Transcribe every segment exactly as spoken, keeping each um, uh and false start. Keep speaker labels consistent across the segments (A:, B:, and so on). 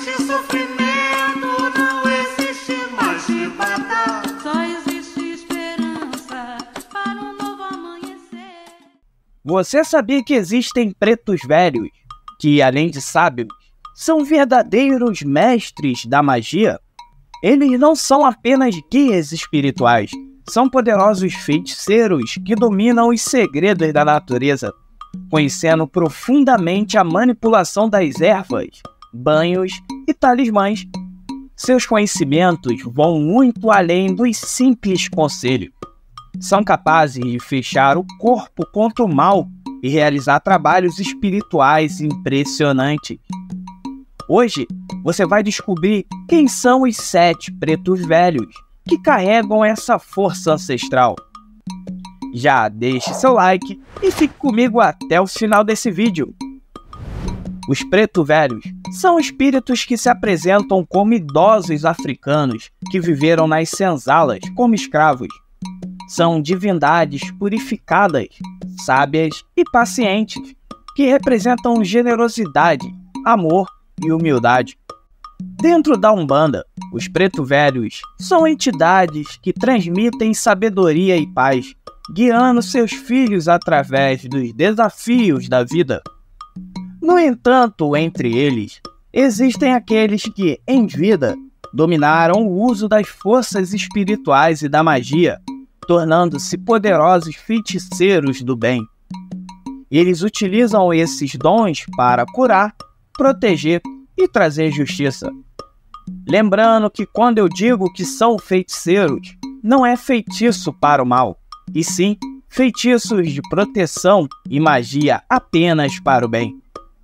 A: existe sofrimento, não existe mais chibata.
B: Só existe esperança para um novo amanhecer.
C: Você sabia que existem pretos velhos, que além de sábios, são verdadeiros mestres da magia? Eles não são apenas guias espirituais, são poderosos feiticeiros que dominam os segredos da natureza, conhecendo profundamente a manipulação das ervas, banhos e talismãs. Seus conhecimentos vão muito além dos simples conselhos. São capazes de fechar o corpo contra o mal e realizar trabalhos espirituais impressionantes. Hoje, você vai descobrir quem são os sete pretos velhos que carregam essa força ancestral. Já deixe seu like e fique comigo até o final desse vídeo. Os pretos velhos são espíritos que se apresentam como idosos africanos que viveram nas senzalas como escravos. São divindades purificadas, sábias e pacientes, que representam generosidade, amor e humildade. Dentro da Umbanda, os pretos velhos são entidades que transmitem sabedoria e paz, guiando seus filhos através dos desafios da vida. No entanto, entre eles, existem aqueles que, em vida, dominaram o uso das forças espirituais e da magia, tornando-se poderosos feiticeiros do bem. Eles utilizam esses dons para curar, proteger e trazer justiça. Lembrando que quando eu digo que são feiticeiros, não é feitiço para o mal, e sim feitiços de proteção e magia apenas para o bem.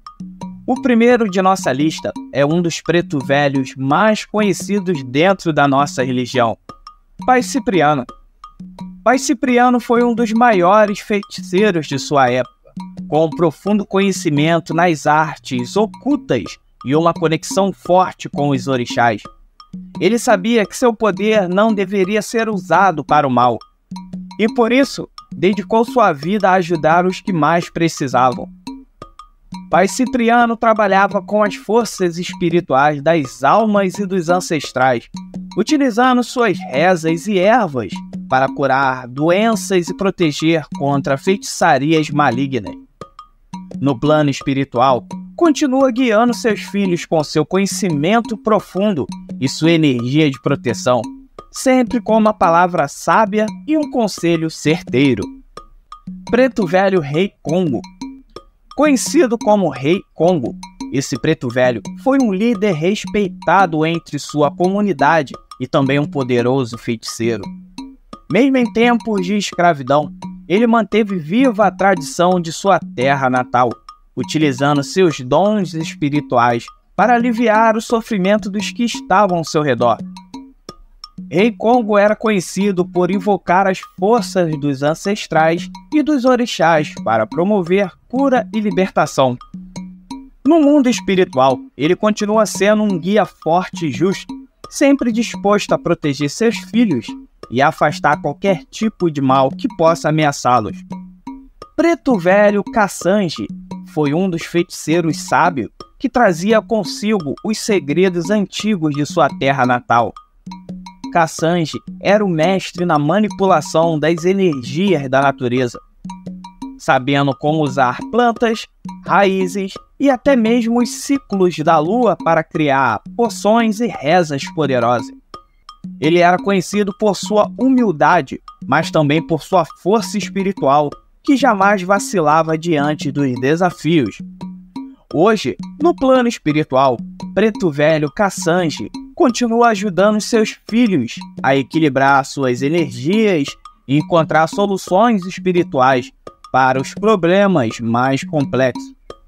C: O primeiro de nossa lista é um dos pretos velhos mais conhecidos dentro da nossa religião, Pai Cipriano. Pai Cipriano foi um dos maiores feiticeiros de sua época, com um profundo conhecimento nas artes ocultas e uma conexão forte com os orixás. Ele sabia que seu poder não deveria ser usado para o mal, e por isso dedicou sua vida a ajudar os que mais precisavam. Pai Cipriano trabalhava com as forças espirituais das almas e dos ancestrais, utilizando suas rezas e ervas para curar doenças e proteger contra feitiçarias malignas. No plano espiritual, continua guiando seus filhos com seu conhecimento profundo e sua energia de proteção, sempre com uma palavra sábia e um conselho certeiro. Preto Velho Rei Congo. Conhecido como Rei Congo, esse preto velho foi um líder respeitado entre sua comunidade e também um poderoso feiticeiro. Mesmo em tempos de escravidão, ele manteve viva a tradição de sua terra natal, utilizando seus dons espirituais para aliviar o sofrimento dos que estavam ao seu redor. Rei Congo era conhecido por invocar as forças dos ancestrais e dos orixás para promover cura e libertação. No mundo espiritual, ele continua sendo um guia forte e justo, sempre disposto a proteger seus filhos e afastar qualquer tipo de mal que possa ameaçá-los. Preto Velho Cassange foi um dos feiticeiros sábios que trazia consigo os segredos antigos de sua terra natal. Cassange era o mestre na manipulação das energias da natureza, sabendo como usar plantas, raízes e até mesmo os ciclos da lua para criar poções e rezas poderosas. Ele era conhecido por sua humildade, mas também por sua força espiritual, que jamais vacilava diante dos desafios. Hoje, no plano espiritual, Preto Velho Cassange continua ajudando seus filhos a equilibrar suas energias e encontrar soluções espirituais para os problemas mais complexos.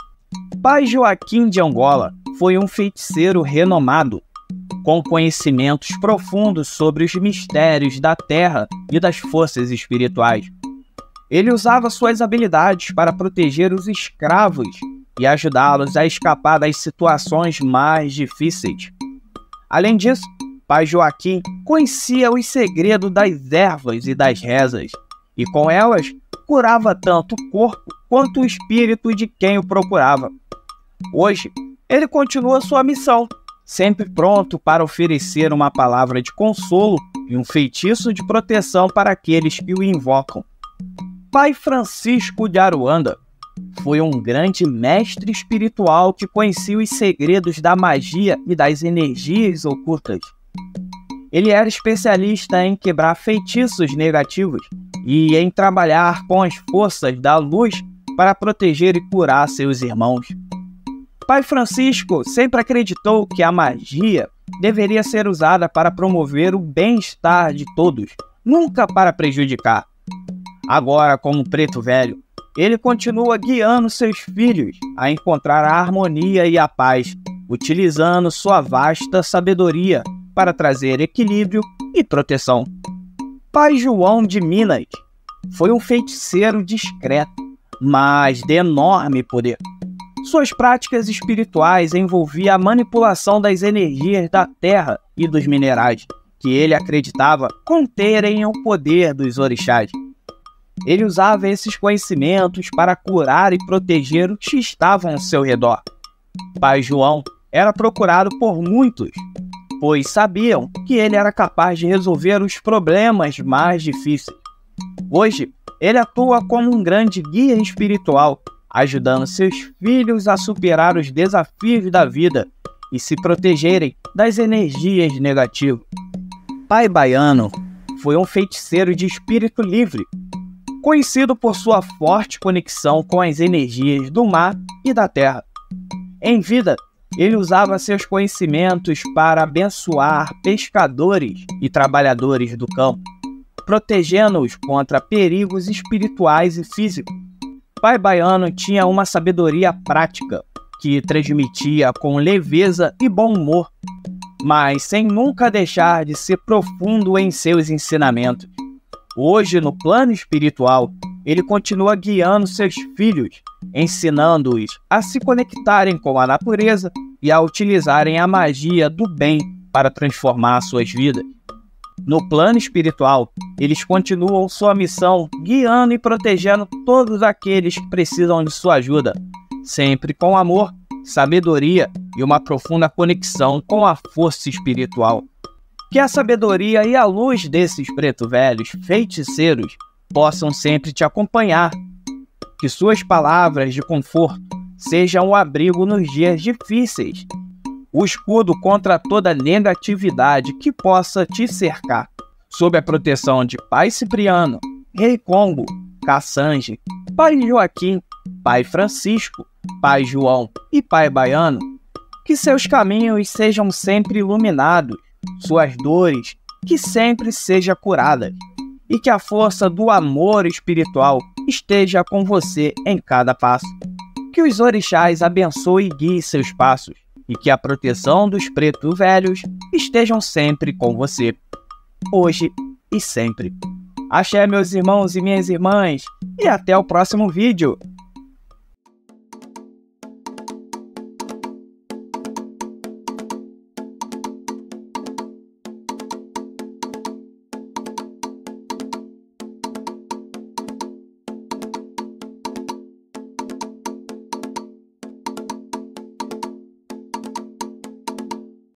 C: Pai Joaquim de Angola foi um feiticeiro renomado, com conhecimentos profundos sobre os mistérios da terra e das forças espirituais. Ele usava suas habilidades para proteger os escravos e ajudá-los a escapar das situações mais difíceis. Além disso, Pai Joaquim conhecia os segredos das ervas e das rezas, e com elas curava tanto o corpo quanto o espírito de quem o procurava. Hoje, ele continua sua missão, sempre pronto para oferecer uma palavra de consolo e um feitiço de proteção para aqueles que o invocam. Pai Francisco de Aruanda foi um grande mestre espiritual que conhecia os segredos da magia e das energias ocultas. Ele era especialista em quebrar feitiços negativos e em trabalhar com as forças da luz para proteger e curar seus irmãos. Pai Francisco sempre acreditou que a magia deveria ser usada para promover o bem-estar de todos, nunca para prejudicar. Agora, como preto velho, ele continua guiando seus filhos a encontrar a harmonia e a paz, utilizando sua vasta sabedoria para trazer equilíbrio e proteção. Pai João de Minas foi um feiticeiro discreto, mas de enorme poder. Suas práticas espirituais envolviam a manipulação das energias da terra e dos minerais, que ele acreditava conterem o poder dos orixás. Ele usava esses conhecimentos para curar e proteger os que estavam ao seu redor. Pai João era procurado por muitos, pois sabiam que ele era capaz de resolver os problemas mais difíceis. Hoje, ele atua como um grande guia espiritual, ajudando seus filhos a superar os desafios da vida e se protegerem das energias negativas. Pai Baiano foi um feiticeiro de espírito livre, conhecido por sua forte conexão com as energias do mar e da terra. Em vida, ele usava seus conhecimentos para abençoar pescadores e trabalhadores do campo, protegendo-os contra perigos espirituais e físicos. Pai Baiano tinha uma sabedoria prática que transmitia com leveza e bom humor, mas sem nunca deixar de ser profundo em seus ensinamentos. Hoje, no plano espiritual, ele continua guiando seus filhos, ensinando-os a se conectarem com a natureza e a utilizarem a magia do bem para transformar suas vidas. No plano espiritual, eles continuam sua missão, guiando e protegendo todos aqueles que precisam de sua ajuda, sempre com amor, sabedoria e uma profunda conexão com a força espiritual. Que a sabedoria e a luz desses preto velhos feiticeiros possam sempre te acompanhar. Que suas palavras de conforto sejam o abrigo nos dias difíceis, o escudo contra toda negatividade que possa te cercar. Sob a proteção de Pai Cipriano, Rei Congo, Cassange, Pai Joaquim, Pai Francisco, Pai João e Pai Baiano, que seus caminhos sejam sempre iluminados, suas dores que sempre sejam curadas, e que a força do amor espiritual esteja com você em cada passo. Que os orixás abençoem e guiem seus passos, e que a proteção dos pretos velhos estejam sempre com você, hoje e sempre. Axé, meus irmãos e minhas irmãs, e até o próximo vídeo.